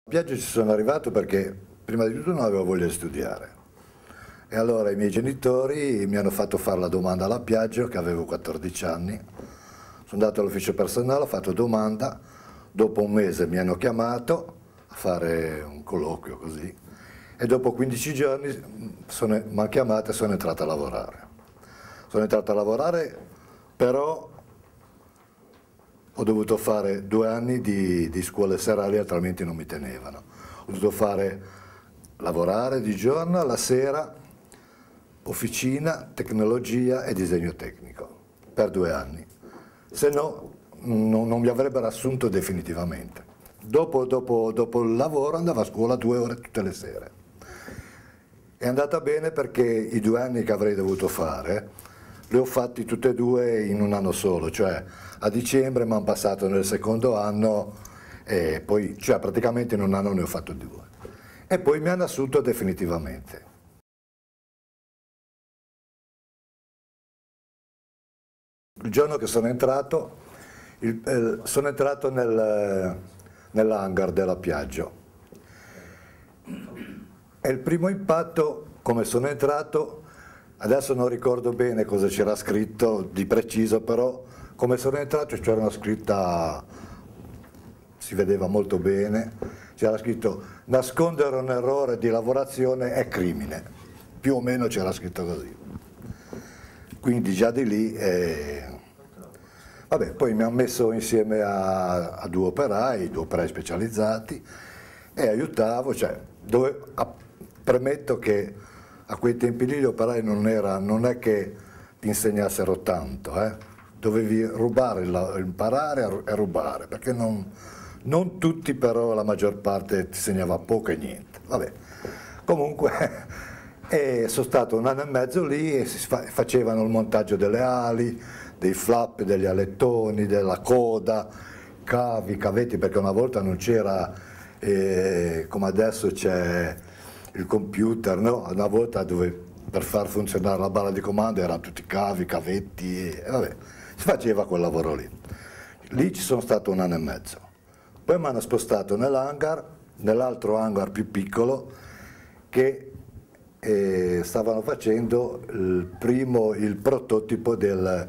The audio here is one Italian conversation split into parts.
A Piaggio ci sono arrivato perché prima di tutto non avevo voglia di studiare e allora i miei genitori mi hanno fatto fare la domanda alla Piaggio, che avevo 14 anni. Sono andato all'ufficio personale, ho fatto domanda, dopo un mese mi hanno chiamato a fare un colloquio così e dopo 15 giorni mi hanno chiamato e sono entrato a lavorare. Sono entrato a lavorare, però ho dovuto fare 2 anni di scuole serali, altrimenti non mi tenevano. Ho dovuto lavorare di giorno, alla sera, officina, tecnologia e disegno tecnico, per 2 anni. Se no, non mi avrebbero assunto definitivamente. Dopo il lavoro andavo a scuola 2 ore tutte le sere. È andata bene perché i 2 anni che avrei dovuto fare li ho fatti tutti e 2 in un anno solo, cioè a dicembre mi hanno passato nel secondo anno e poi, cioè praticamente in un anno ne ho fatto 2. E poi mi hanno assunto definitivamente. Il giorno che sono entrato nell'hangar della Piaggio e il primo impatto, come sono entrato, adesso non ricordo bene cosa c'era scritto di preciso, però come sono entrato c'era una scritta, si vedeva molto bene, c'era scritto nascondere un errore di lavorazione è crimine, più o meno c'era scritto così. Quindi già di lì, vabbè, poi mi hanno messo insieme a 2 operai specializzati e aiutavo, cioè, premetto che a quei tempi lì gli operai non è che ti insegnassero tanto, dovevi imparare e rubare, perché non tutti, però la maggior parte ti insegnava poco e niente. Vabbè. Comunque sono stato 1 anno e mezzo lì e facevano il montaggio delle ali, dei flap, degli alettoni, della coda, cavi, cavetti, perché una volta non c'era come adesso c'è il computer, no? Una volta per far funzionare la barra di comando erano tutti cavi, cavetti, e vabbè, si faceva quel lavoro lì. Lì ci sono stato 1 anno e mezzo. Poi mi hanno spostato nell'altro hangar più piccolo, che stavano facendo il prototipo del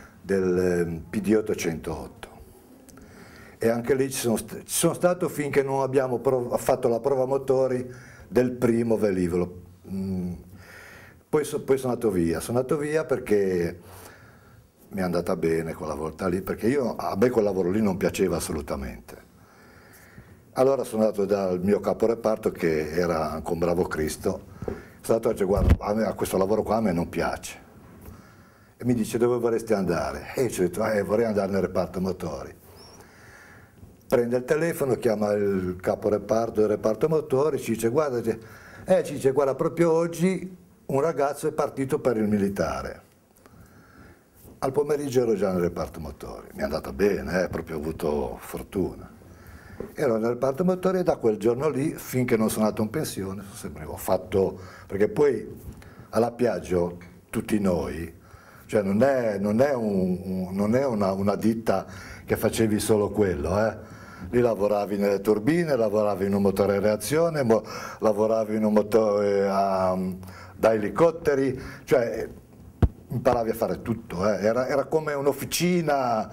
PD808. E anche lì ci sono stato finché non abbiamo fatto la prova motori del primo velivolo. Poi sono andato via perché mi è andata bene quella volta lì, perché a me quel lavoro lì non piaceva assolutamente. Allora sono andato dal mio caporeparto, che era anche un bravo Cristo, sono andato a dire: guarda, a questo lavoro qua a me non piace. E mi dice: dove vorresti andare? E io ci ho detto: vorrei andare nel reparto motori. Prende il telefono, chiama il caporeparto del reparto motori, ci dice: guarda, proprio oggi un ragazzo è partito per il militare. Al pomeriggio ero già nel reparto motori, mi è andata bene, proprio ho avuto fortuna. Ero nel reparto motori e da quel giorno lì, finché non sono andato in pensione, ho fatto, perché poi alla Piaggio tutti noi, cioè non è una ditta che facevi solo quello, Lì lavoravi nelle turbine, lavoravi in un motore a reazione, lavoravi in un motore da elicotteri, cioè imparavi a fare tutto, Era come un'officina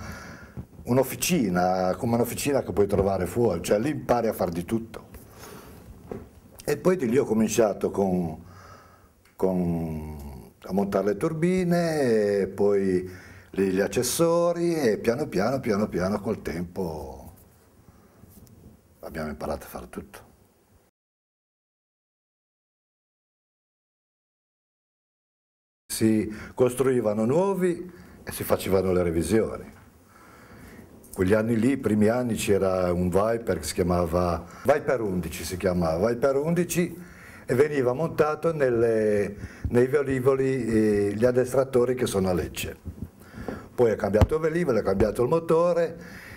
che puoi trovare fuori, cioè lì impari a fare di tutto. E poi di lì ho cominciato a montare le turbine, e poi gli accessori, e piano piano col tempo abbiamo imparato a fare tutto. Si costruivano nuovi e si facevano le revisioni. Quegli anni lì, i primi anni, c'era un Viper che si chiamava Viper 11, Viper 11, e veniva montato nei velivoli gli addestratori che sono a Lecce. Poi ha cambiato il velivolo, ha cambiato il motore,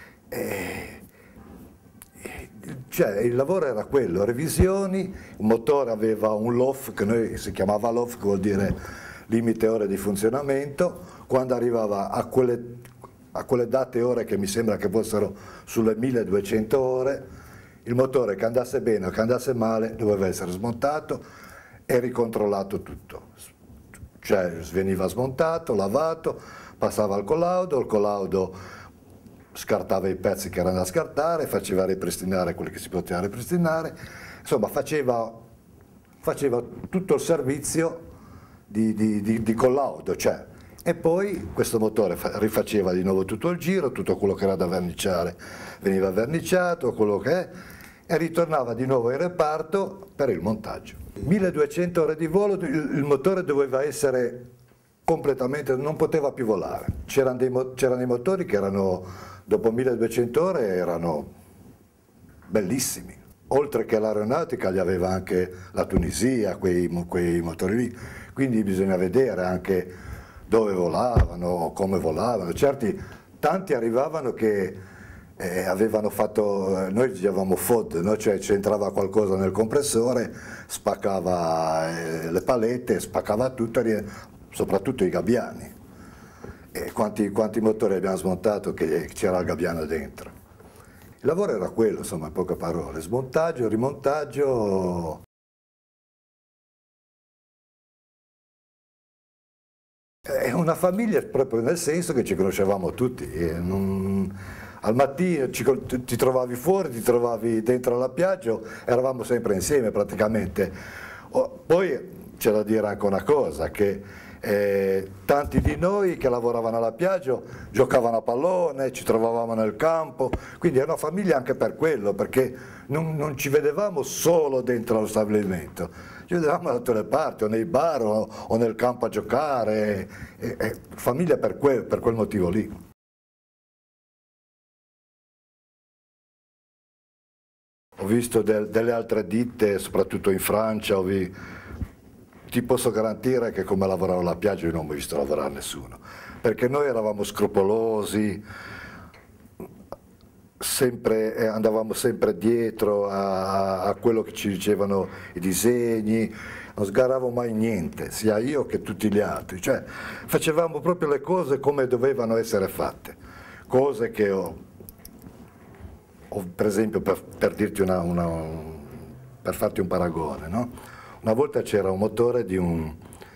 cioè il lavoro era quello, revisioni, il motore aveva un LOF, che noi si chiamava LOF, che vuol dire limite ore di funzionamento. Quando arrivava a quelle date ore, che mi sembra che fossero sulle 1200 ore, Il motore che andasse bene o che andasse male doveva essere smontato e ricontrollato tutto, cioè veniva smontato, lavato, passava al collaudo, il collaudo scartava i pezzi che erano da scartare, faceva ripristinare quelli che si poteva ripristinare, insomma faceva tutto il servizio di collaudo, cioè. E poi questo motore rifaceva di nuovo tutto il giro, tutto quello che era da verniciare veniva verniciato, quello che è, e ritornava di nuovo in reparto per il montaggio. 1200 ore di volo, il motore doveva essere completamente, non poteva più volare. C'erano dei motori che erano, dopo 1200 ore, erano bellissimi. Oltre che l'aeronautica li aveva anche la Tunisia, quei motori lì, quindi bisogna vedere anche dove volavano, come volavano. Tanti arrivavano che avevano fatto, noi dicevamo FOD, no? Cioè c'entrava qualcosa nel compressore, spaccava le palette, spaccava tutto, soprattutto i gabbiani. E quanti motori abbiamo smontato che c'era il gabbiano dentro. Il lavoro era quello, insomma, in poche parole, smontaggio, rimontaggio. È una famiglia proprio nel senso che ci conoscevamo tutti. Al mattino ti trovavi fuori, ti trovavi dentro alla spiaggia, eravamo sempre insieme praticamente. Poi c'è da dire anche una cosa, che tanti di noi che lavoravano alla spiaggia giocavano a pallone, ci trovavamo nel campo, quindi era una famiglia anche per quello, perché non ci vedevamo solo dentro lo stabilimento, ci vedevamo da tutte le parti, o nei bar o nel campo a giocare, famiglia per quel motivo lì. Ho visto delle altre ditte, soprattutto in Francia, ti posso garantire che come lavoravo alla spiaggia io non ho mai visto lavorare nessuno, perché noi eravamo scrupolosi, andavamo sempre dietro a quello che ci dicevano i disegni, non sgarravo mai niente, sia io che tutti gli altri, cioè facevamo proprio le cose come dovevano essere fatte, cose che per esempio per dirti per farti un paragone, no? Una volta c'era un motore di un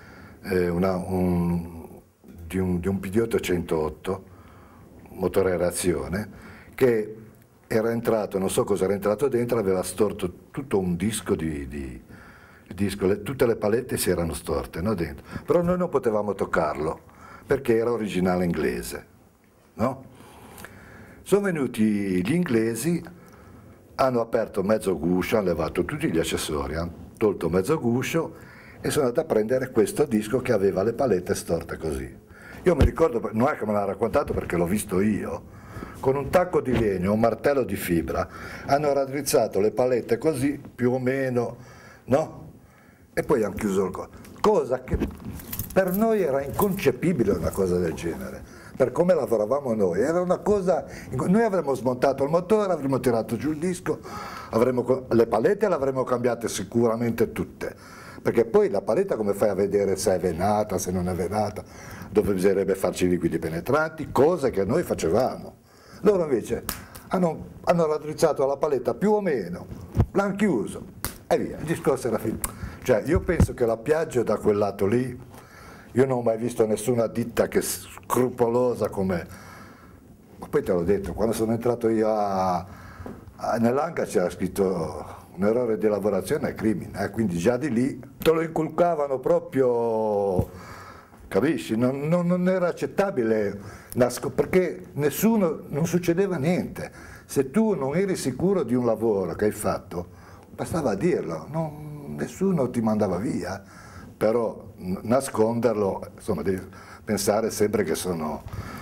PD808, motore a reazione, che era entrato, non so cosa era entrato dentro, aveva storto tutto un disco tutte le palette si erano storte, no, dentro. Però noi non potevamo toccarlo, perché era originale inglese, no? Sono venuti gli inglesi, hanno aperto mezzo guscio, hanno levato tutti gli accessori, hanno tolto mezzo guscio e sono andato a prendere questo disco che aveva le palette storte così. Io mi ricordo, non è che me l'ha raccontato perché l'ho visto io, con un tacco di legno, un martello di fibra, hanno raddrizzato le palette così, più o meno, no? E poi hanno chiuso il coso. Cosa che per noi era inconcepibile una cosa del genere. Per come lavoravamo noi, era una cosa, noi avremmo smontato il motore, avremmo tirato giù il disco, le palette le avremmo cambiate sicuramente tutte, perché poi la paletta come fai a vedere se è venata, se non è venata, dove bisognerebbe farci i liquidi penetranti, cose che noi facevamo. Loro invece hanno raddrizzato la paletta più o meno, l'hanno chiuso e via, il discorso era finito. Cioè io penso che la spiaggia da quel lato lì, io non ho mai visto nessuna ditta che scrupolosa come... Ma poi te l'ho detto, quando sono entrato io nell'Anca c'era scritto un errore di lavorazione è crimine, quindi già di lì te lo inculcavano proprio, capisci? Non era accettabile, perché non succedeva niente. Se tu non eri sicuro di un lavoro che hai fatto, bastava dirlo, nessuno ti mandava via. Però nasconderlo, insomma, devi pensare sempre che sono...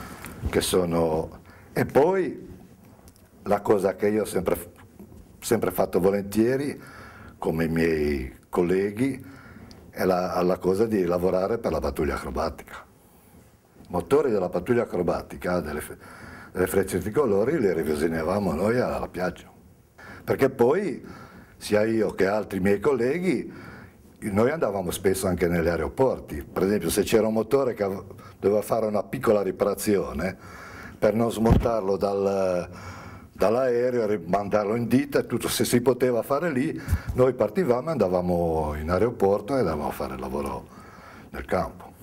E poi la cosa che io ho sempre fatto volentieri, come i miei colleghi, è la cosa di lavorare per la pattuglia acrobatica. I motori della pattuglia acrobatica, delle frecce tricolori, li revisionavamo noi alla spiaggia. Perché poi, sia io che altri miei colleghi, noi andavamo spesso anche negli aeroporti, per esempio se c'era un motore che doveva fare una piccola riparazione, per non smontarlo dall'aereo, mandarlo in ditta, tutto, se si poteva fare lì, noi partivamo e andavamo in aeroporto e andavamo a fare il lavoro nel campo.